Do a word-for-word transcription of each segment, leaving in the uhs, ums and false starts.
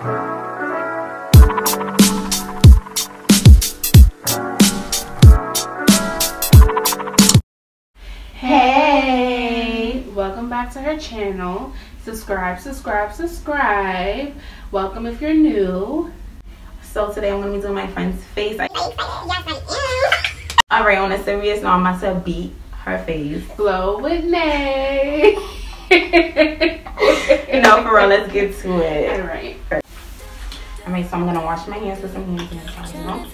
Hey, welcome back to her channel. Subscribe, subscribe, subscribe. Welcome if you're new. So today I'm gonna be doing my friend's face. I yes, I am. Alright, on a serious note, I'm about to beat her face. Flow with Nay. No, for real, let's get to it. Alright. Alright, so I'm gonna wash my hands with some hand sanitizer.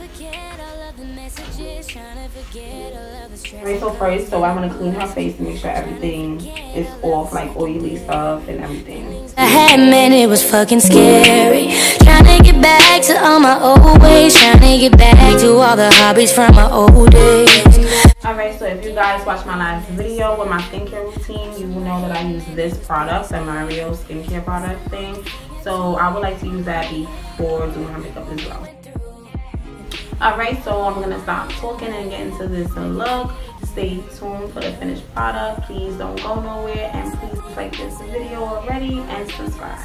Alright, so first, so I'm gonna clean her face and make sure everything is off, like oily stuff and everything. I had man, it was fucking scary. Trying to get back to all my old ways. Trying to get back to all the hobbies from my old days. Alright, so if you guys watch my last video with my skincare routine, you will know that I use this product, the Mario skincare product thing. So I would like to use that before doing her makeup as well. Alright, so I'm going to stop talking and get into this look. Stay tuned for the finished product. Please don't go nowhere, and please like this video already and subscribe.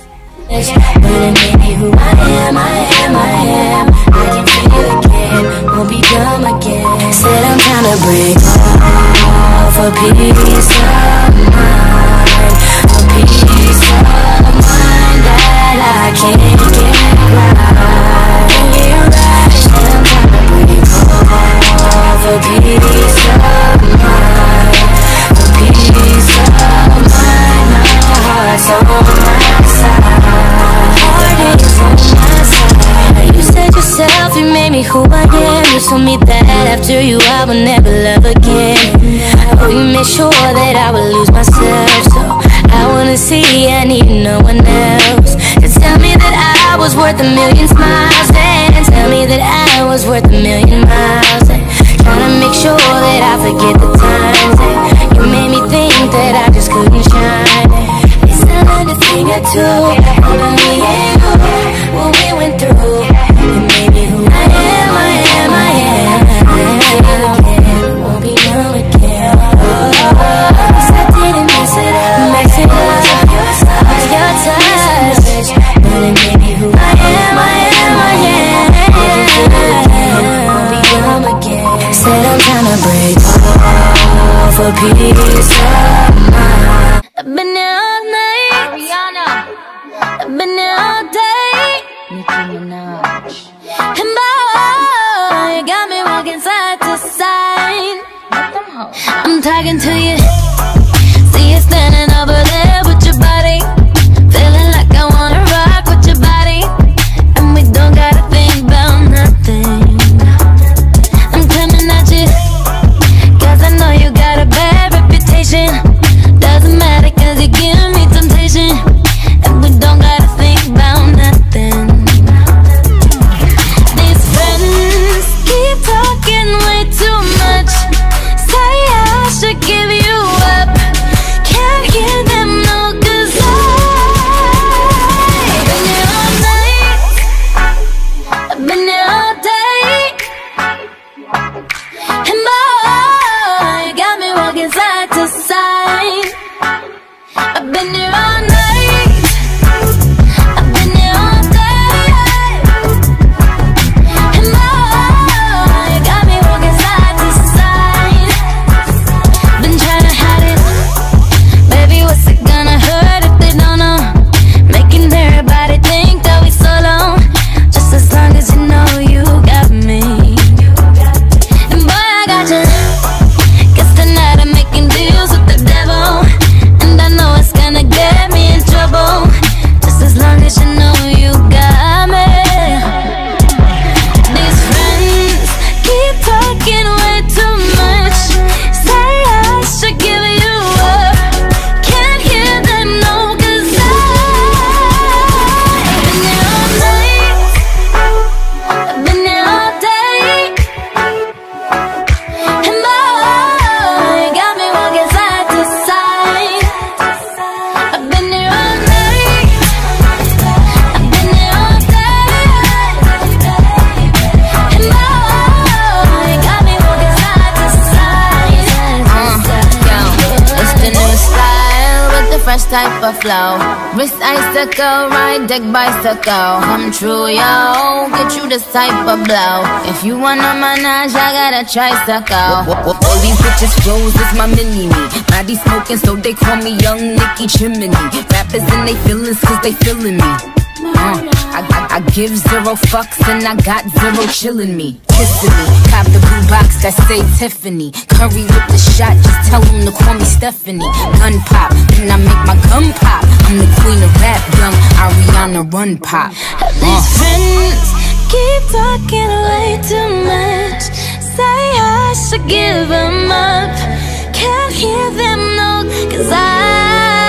Who I am, I am, I am. I can feel again, won't be dumb again. Said I'm trying to break off a piece of mind, a piece of mind that I can't get right. Said I'm trying to break off a piece of mind, a piece of mind. My heart's on my side, heart is on my side. You said yourself, you made me who I am. You told me that after you I will never love again. Oh, you made sure that I would lose myself. So I wanna see, I need no one else to tell me that I was worth a million smiles, and tell me that I was worth a million miles, and trying to make sure that I forget the times that you made me think that I just couldn't shine. It's another thing or two holding me in what we went through. You made me who I am, I am, I am. Won't be numb again. Cause I didn't mess it up, mess it up. Lost your touch, but it made me who I am, I am, I am. Won't be numb again. Said I'm trying to break off a piece of mind. I've been here all night, Ariana. I've been here all day, Nicki Minaj. And boy, you got me walking side to side. I'm talking to you. See you standing over there with your body, feeling like I wanna rock with your body, and we don't gotta think about nothing. I'm coming at you, cause I know you got a bad reputation. Doesn't matter cause you give me temptation, and we don't gotta think about nothing. These friends keep talking way too much. Say I should give you up, can't hear them no, cause I've been here all night, I've been here all day, and boy, you got me walking side to side. I've been here all night, I've been here all day, and boy, you got me walking side to side. Been trying to hide it, baby, what's it gonna hurt if they don't know? Making everybody think that we so long, just as long as you know you got me. And boy, I got you. Guess tonight I'm making deals with the devil, and I know it's gonna get me in trouble, just as long as you know you got me. These friends keep talking way too much. Say I should give you up, can't hear them no, cause I've been here all night, I've been here all day, and boy, you got me walking side to side. I've been here all night, I've been here all day, and boy, you got me walking side to side. Uh, yo, it's the new style with the fresh type of flow. Wrist icicle, ride deck bicycle. Come true, yo. Get you this type of blow. If you wanna manage, I got a tricycle. All these bitches flows is my mini-me. Body smoking, so they call me Young Nicky Chimney. Rappers and they feelings, cause they feeling me. Uh, I, I, I give zero fucks and I got zero chillin' me. Kissing me, cop the blue box that say Tiffany. Curry with the shot, just tell them to call me Stephanie. Gun pop, then I make my gun pop. I'm the queen of rap, young Ariana Run Pop. uh. These friends keep talking way too much. Say I should give them up. Can't hear them no, cause I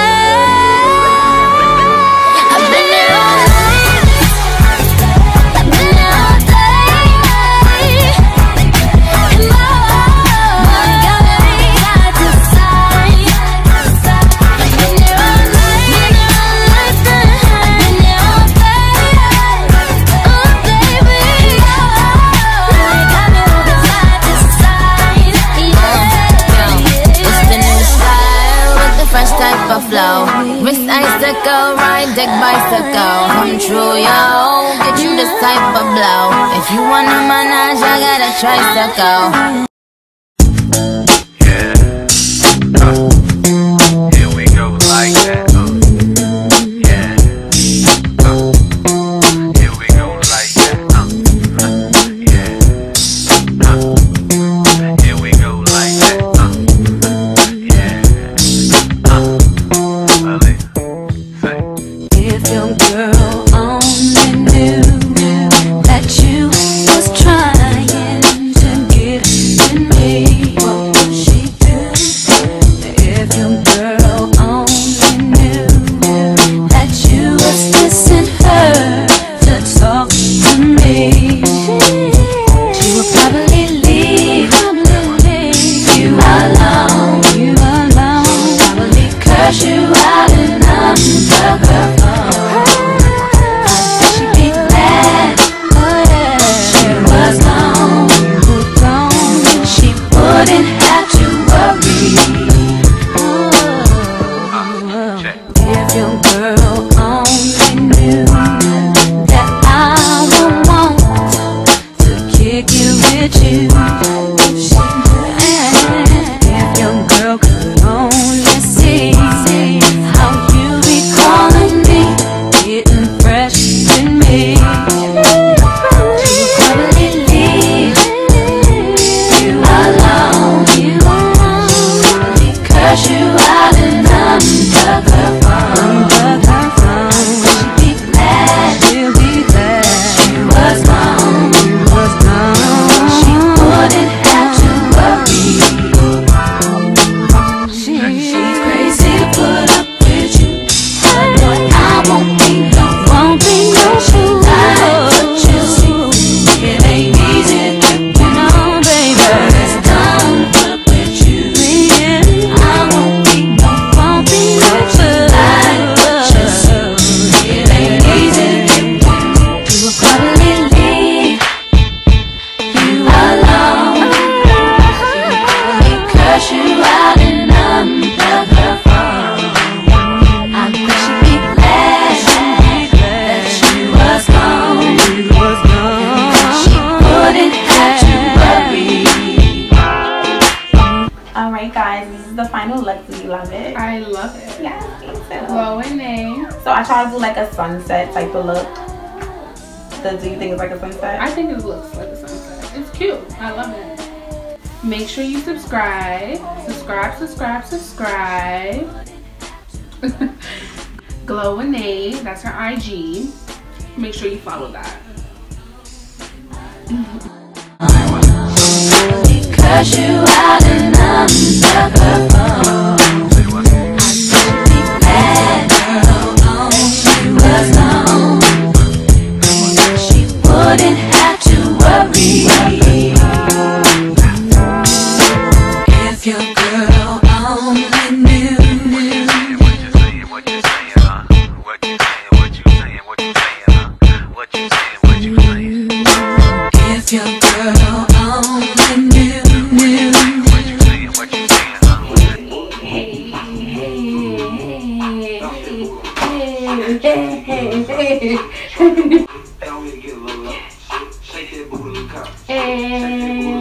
flow. Wrist icicle, ride deck bicycle. Come true, yo. Get you this type of blow. If you wanna manage, I got a tricycle. Yeah. Uh, here we go like that. Uh, yeah. Uh, here we go like that. Uh, uh, yeah. Uh, here we go like that. Uh, yeah. Uh. If your girl only knew that you was trying to get in me, what would she do? If your girl only knew that you was kissing her to talk to me, she would probably leave you alone, you alone, probably curse you out and unplug her phone. She'd be glad she was gone, gone. She wouldn't have to worry. If your girl only knew that I would want to kick it with you. If your girl could only see how you be calling me, getting fresh with me, she would probably leave you alone, you alone, curse you out and unplug her phone, unplug her phone. She'd be glad, she'll be glad she was gone, she was gone. She wouldn't have to worry. She, she's crazy to put up with you. But I won't be no, won't be no fool. But you see, it ain't easy to get on, baby. It's done to put up with you. Yeah. I won't be no, won't be no fool. But you see, it ain't easy to get on. You will probably leave you alone. She will probably curse you out and unplug her phone. I wish she'd be glad that she was gone. She wouldn't have to worry. Alright guys, this is the final look. Do you love it? I love it. Yeah, I think so. Glowing name. So I try to do like a sunset type of look. So do you think it's like a sunset? I think it looks like a sunset. It's cute. I love it. Make sure you subscribe. Subscribe, subscribe, subscribe. Glowing name. That's her I G. Make sure you follow that. Curse you out and unplug her phone. I'd be glad she was gone. She wouldn't have to worry. If your girl only knew. What you saying, what you saying, huh? What you saying, what you saying, what you saying, huh? What you saying, what you saying. If your girl only knew. What you saying, what you saying, huh? Hey.